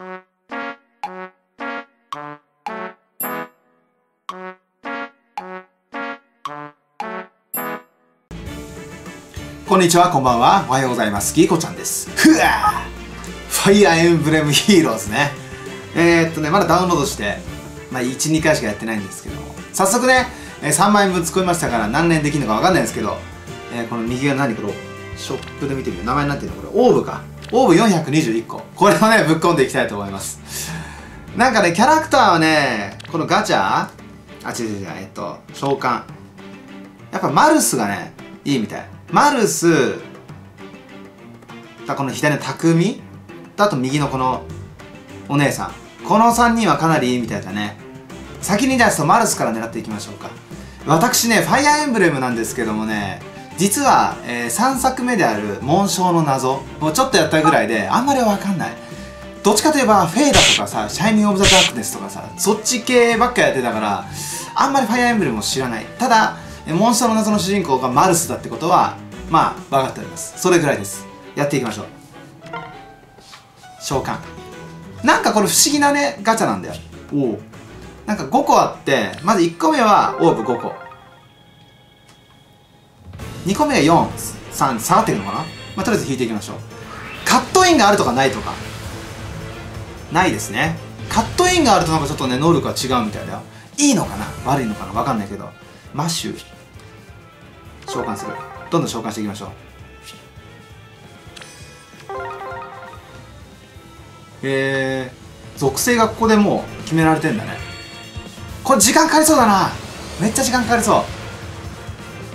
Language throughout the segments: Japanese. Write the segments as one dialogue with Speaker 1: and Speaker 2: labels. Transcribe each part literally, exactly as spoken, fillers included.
Speaker 1: こんにちは、こんばんは、おはようございます。ギーコちゃんです。ふわファイアーエンブレムヒーローズね。えー、っとね、まだダウンロードして、まあ、いち、にかいしかやってないんですけども、早速ね、さんまんえんぶん突っ込みましたから何年できるのかわかんないんですけど、えー、この右側何これ、ショップで見てみる。名前になってるのこれ、オーブか。オーブよんひゃくにじゅういっこ。これをね、ぶっ込んでいきたいと思います。なんかね、キャラクターはね、このガチャあ、違う違う違う、えっと、召喚。やっぱマルスがね、いいみたい。マルス、この左の匠と、あと右のこのお姉さん。このさんにんはかなりいいみたいだね。先にじゃあマルスから狙っていきましょうか。私ね、ファイアーエンブレムなんですけどもね、実は、えー、さんさくめである紋章の謎をちょっとやったぐらいで、あんまりわかんない。どっちかといえば、フェイダとかさ、シャイニング・オブ・ザ・ダークネスとかさ、そっち系ばっかやってたから、あんまりファイアーエンブレムを知らない。ただ、モンスターの謎の主人公がマルスだってことは、まあ、分かっております。それぐらいです。やっていきましょう。召喚。なんかこれ不思議なね、ガチャなんだよ。おお。なんかごこあって、まずいっこめはオーブごこ。にこめがよん、さん、下がってるのかな。まあ、とりあえず引いていきましょう。カットインがあるとかないとか。ないですね。カットインがあるとなんかちょっとね、能力が違うみたいだよ。いいのかな悪いのかなわかんないけど。マッシュ。召喚する。どんどん召喚していきましょう。へえ、属性がここでもう決められてんだね。これ時間かかりそうだな。めっちゃ時間かかりそう。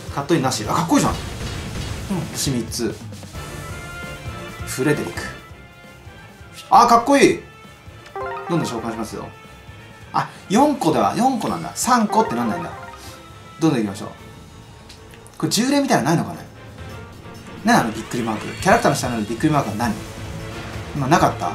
Speaker 1: カットインなし。あ、かっこいいじゃん。うん、星みっつ。フレデリック。あ、かっこいい。どんどん召喚しますよ。あ、よんこではよんこなんだ。さんこってなんないんだ。どんどんいきましょう。これじゅう連みたいなのないのかね。何あのびっくりマーク。キャラクターの下のびっくりマークは何？今なかった？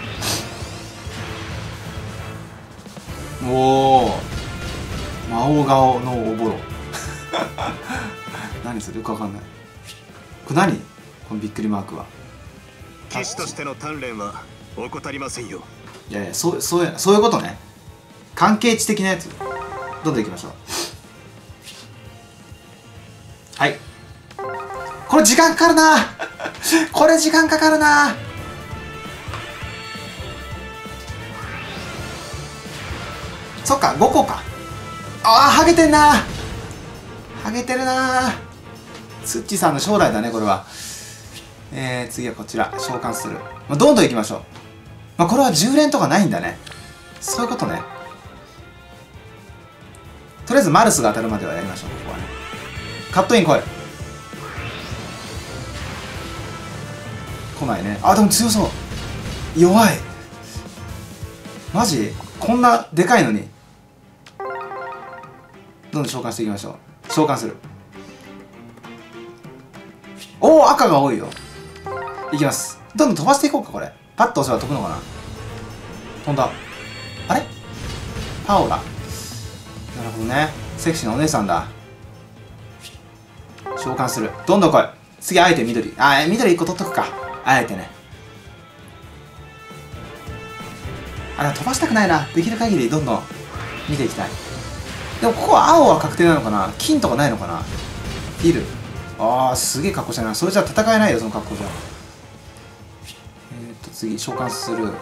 Speaker 1: おお、魔王顔のおぼろ。何それよくわかんない。これ何このびっくりマークは。
Speaker 2: 騎士としての鍛錬は怠りませんよ。
Speaker 1: いやいや、そうそういうそういうことね。関係値的なやつ。どんどんいきましょう。はい。これ時間かかるな。これ時間かかるな。そっか、ごこか。ああ、ハゲてんな。ハゲてるな。ツッチーさんの将来だね、これは。えー、次はこちら、召喚する。まあ、どんどんいきましょう。まあ、これはじゅう連とかないんだね。そういうことね。とりあえずマルスが当たるまではやりましょう、ここはね。カットイン来い。来ないね。あ、でも強そう。弱い。マジこんなでかいのに。どんどん召喚していきましょう。召喚する。おお、赤が多いよ。いきます。どんどん飛ばしていこうか、これ。パッと押せば飛ぶのかな。飛んだ。あれパオラ。なるほどね。セクシーなお姉さんだ。召喚する。どんどん来い。次、あえて緑。あ、緑いっこ取っとくか。あえてね。あ、飛ばしたくないな。できる限りどんどん見ていきたい。でもここは青は確定なのかな。金とかないのかな。フィル。ああ、すげえ格好したな。それじゃ戦えないよ、その格好じゃ。えー、っと次召喚する。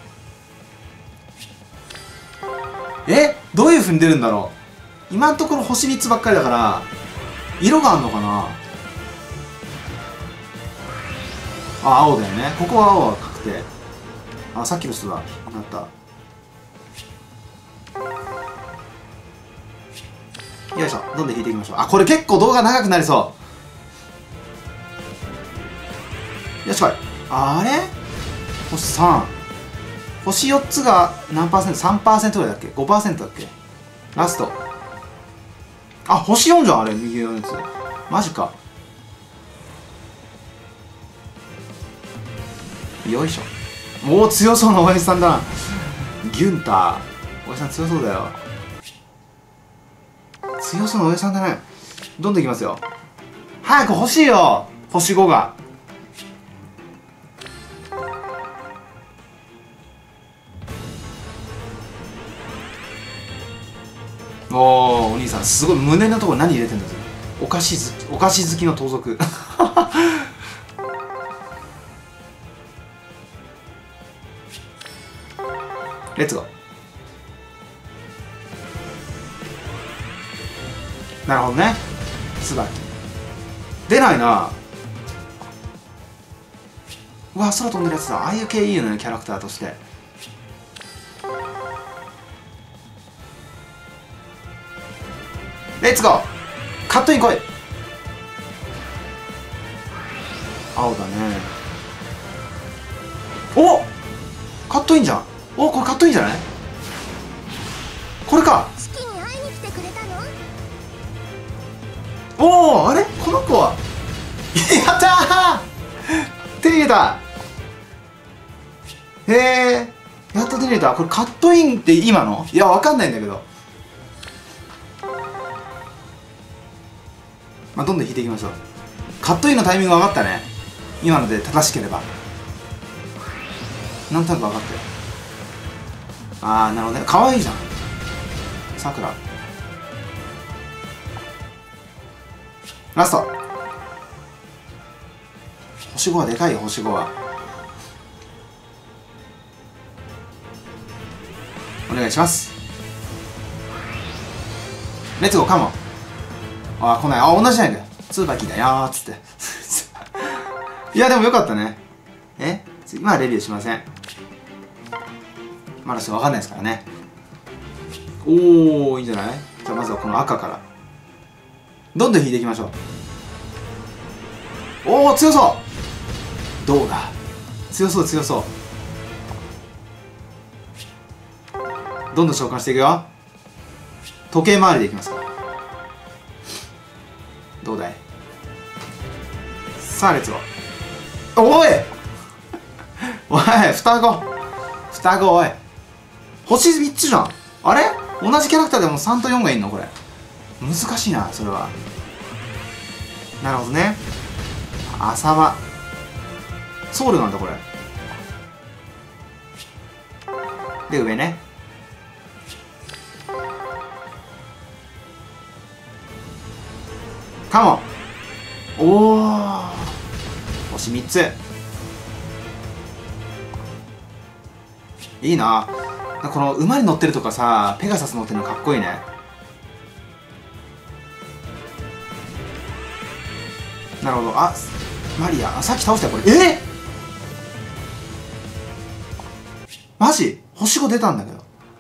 Speaker 1: え、どういう風に出るんだろう。今のところ星みっつばっかりだから色があんのかな。あ、青だよね。ここは青は確定。あ、さっきの人だ。なった。よいしょ。どんどん引いていきましょう。あ、これ結構動画長くなりそう。よしこい。あれ星さん。星よっつが何パーセント ?さんパーセント ぐらいだっけ ?ごパーセント だっけ。ラスト。あ、星よんじゃん、あれ。右のやつ。マジか。よいしょ。おお、強そうなおやじさんだな。ギュンター。おやじさん強そうだよ。強そうなおやじさんだね。どんどんいきますよ。早く欲しいよ。星ごが。 おお、お兄さんすごい胸のところ何入れてんだそれ。お菓子好き、お菓子好きの盗賊レッツゴー。なるほどね。ツバキ出ないな。うわ、空飛んでるやつだ。ああいう系いいよね、キャラクターとして。レッツゴー。カットイン来い。青だね。お、カットインじゃん。お、これカットインじゃない？これか。
Speaker 3: 式に会いに来てくれたの？
Speaker 1: おお、あれこの子はやったー手に入れた。へえ、やっと手に入れた。これカットインって今の？いや、わかんないんだけど。まあ、どんどん引いていきましょう。カットインのタイミング分かったね。今ので正しければ。なんとなく分かったよ。ああ、なるほどね。かわいいじゃん。さくら。ラスト。星ごはでかいよ、星ごは。お願いします。レッツゴーカモン。ああ、来ない。あ、同じじゃないかよ。ツバキだよーっつっていや、でもよかったね。え、今はレビューしません。まだちょっと分かんないですからね。おお、いいんじゃない。じゃあまずはこの赤からどんどん引いていきましょう。おお、強そう。どうだ、強そう強そう。どんどん召喚していくよ。時計回りでいきますから。どうだい。さあレッツゴー。おいおい、双子双子、おい、星みっつじゃん。あれ、同じキャラクターでもさんとよんがいんの。これ難しいな、それは。なるほどね。浅間ソウルなんだこれで。上ね。カモン。おお、星みっつ。いいな。この馬に乗ってるとかさ、ペガサス乗ってるのかっこいいね。なるほど。あ、マリア。あ、さっき倒したよこれ。えー、マジ星ご出たんだけど。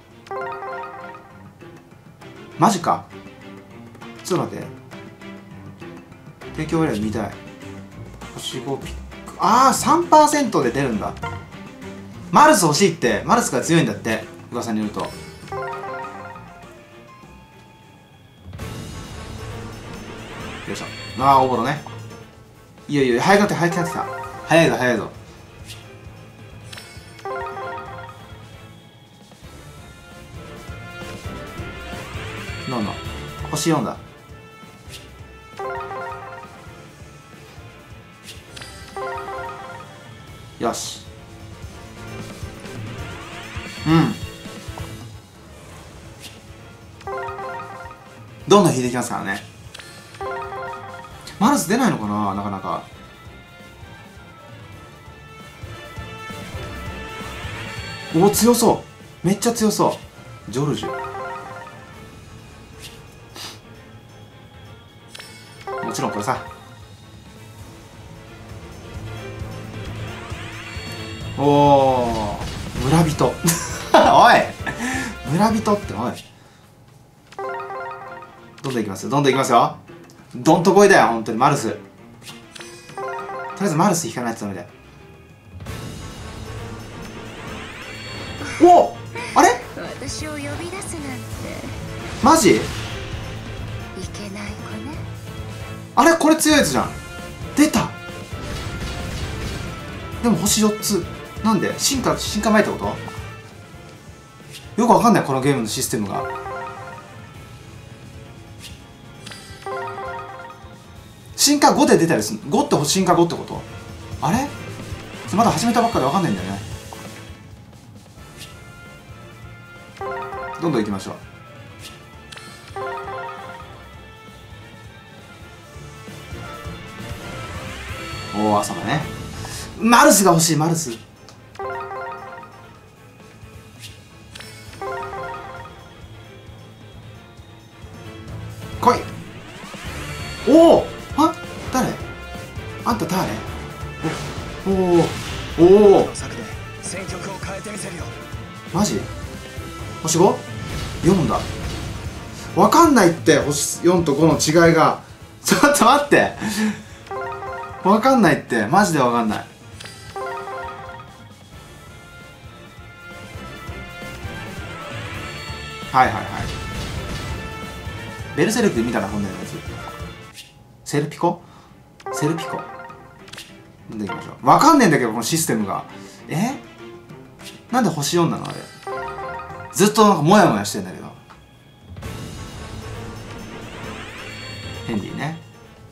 Speaker 1: マジか。ちょっと待って、提供割合見たい。星ごピック。ああ、 さんパーセント で出るんだ。マルス欲しいって。マルスが強いんだって噂によると。よいしょ。ああ、おぼろね。いいよいいよ、早くなって早くなってきた。早いぞ早いぞ。どんどん星よんだ。よし。うん、どんどん引いていきますからね。マルス出ないのかな、なかなか。おお、強そう。めっちゃ強そう。ジョルジュ。もちろんこれさ。おお、村人おい、村人って。おい、どんどんいきますよ、どんどんいきますよ。どんとこいだよ、本当に。マルス、とりあえずマルス引かないとダメだよ。お、あれ、
Speaker 3: 私を呼び出すなんて。
Speaker 1: マジ。
Speaker 3: いけない子ね。
Speaker 1: あれ、これ強いやつじゃん。出た。でも星よっつ。なんで進化進化前ってこと。よくわかんない、このゲームのシステムが。進化ごで出たりする。ごって進化ごってこと。あれ、まだ始めたばっかでわかんないんだよね。どんどんいきましょ王様ね。マルスが欲しい、マルス。来い。おお、あ、誰？あんた誰？おおおお、
Speaker 2: 戦局を変えてみせるよ。
Speaker 1: マジ？星 ご？よん だ。わかんないって、星よんとごの違いが。ちょっと待って。わかんないって、マジでわかんない。はいはいはい。ベルセルクで見たら本音のやつ。セルピコ？セルピコ。でいきましょう。わかんねえんだけど、このシステムが。え？なんで星よんなのあれ。ずっとなんかモヤモヤしてんだけど。ヘンリーね。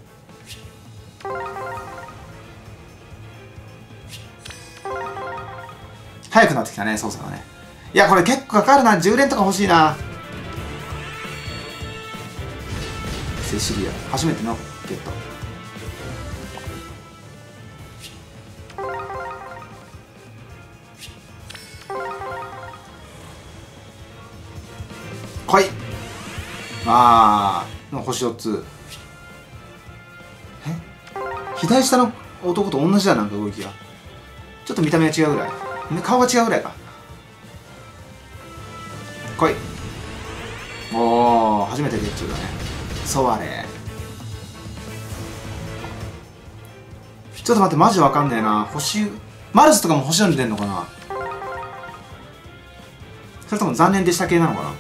Speaker 1: 早くなってきたね、操作がね。いや、これ結構かかるな。じゅう連とか欲しいな。セシリア、初めてのゲット。来い。ああ、星よっつ。え、左下の男と同じだ、なんか動きが。ちょっと見た目が違うぐらい。顔が違うぐらいか。来い。おお、初めてゲットだね。ソワレ。ちょっと待って、マジわかんねえな。星、マルスとかも星よんで出んのかな。それとも残念でした系なのかな。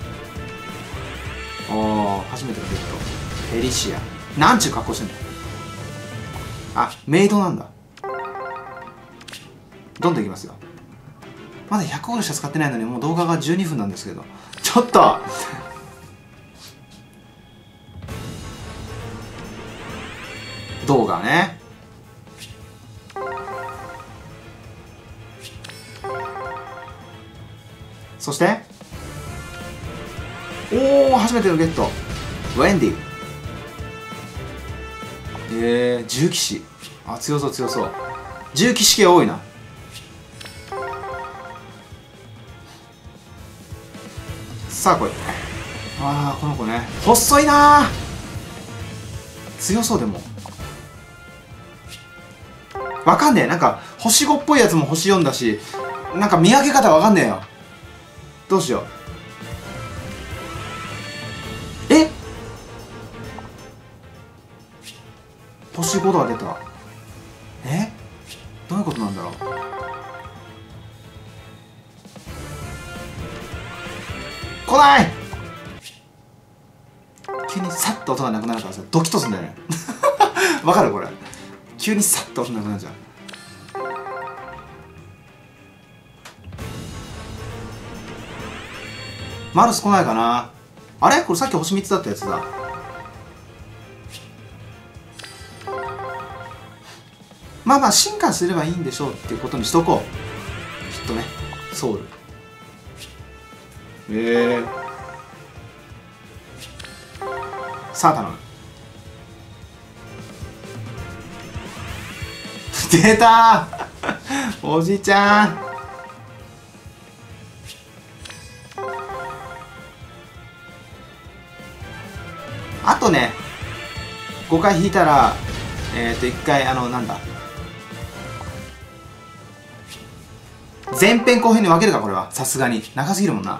Speaker 1: おー、初めてのゲット。フェリシア。なんちゅう格好してんだよ。あ、メイドなんだ。どんどんいきますよ。まだひゃくゴールしか使ってないのに、もう動画がじゅうにふんなんですけど。ちょっと動画ね。そしておお、初めてのゲット。ウェンディ。えー、重騎士。あ、強そう強そう。重騎士系多いな。さあ来い。ああ、この子ね、細いな。強そう。でもわかんねえ。なんか星ごっぽいやつも星よんだし、なんか見分け方わかんねえよ。どうしよう。え、星ごが出た。え、どういうことなんだろう。来ない。急にサッと音がなくなるからさ、ドキッとすんだよね。わかるこれ。急にサッと音なくなるじゃん。マルス来ないかな。あれ、これさっき星みっつだったやつだ。まあまあ進化すればいいんでしょうっていうことにしとこう。きっとね。ソウル。ええー、さあ頼む。出たーおじちゃん。あとねごかい引いたらえっ、ー、といっかいあのなんだ前編後編に分けるか。これはさすがに長すぎるもんな。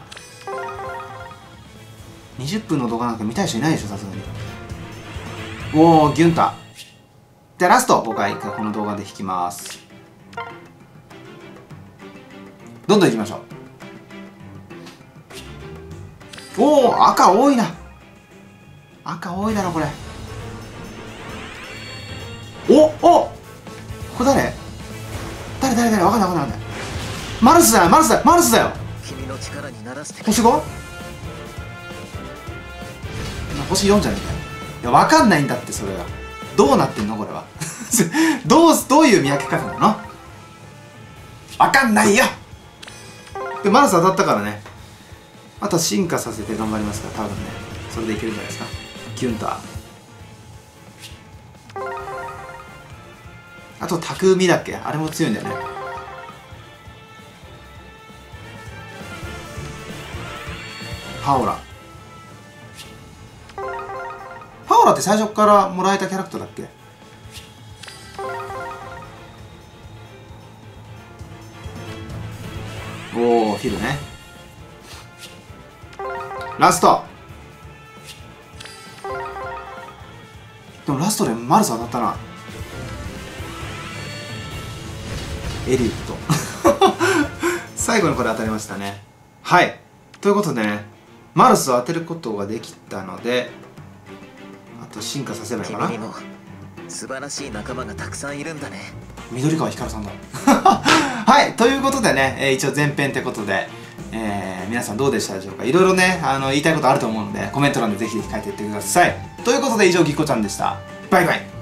Speaker 1: にじゅっぷんの動画なんか見たい人いないでしょ、さすがに。おお、ギュンタ。じゃあラストごかいこの動画で引きます。どんどんいきましょう。おお、赤多いな。赤多いだろこれ。おお、これ誰誰誰誰、わかんないわかんない。マルスだよマルスだよマルスだよ。
Speaker 2: 君の力にならせて。
Speaker 1: 星 ご？ 星よんじゃねえかよ。いや、わかんないんだって、それが。どうなってんのこれは。どう、どういう見分け方なの？わかんないよ。で、マルス当たったからね。あとは進化させて頑張りますから、多分ね。それでいけるんじゃないですか。キュンター。 あと匠だっけ、あれも強いんだよね。パオラパオラって最初からもらえたキャラクターだっけ。おお、フィルね。ラスト。でもラストでマルス当たったな。エリウッド最後にこれ当たりましたね。はい、ということでね、マルスを当てることができたので、あと進化させればいいかな。
Speaker 4: 君にも素晴らしい仲間がたくさんいるんだね。
Speaker 1: 緑川光さんだはい、ということでね、えー、一応前編ってことで、えー、皆さんどうでしたでしょうか。いろいろね、あの言いたいことあると思うのでコメント欄でぜひぜひ書いていってください。ということで以上、ぎっこちゃんでした。バイバイ。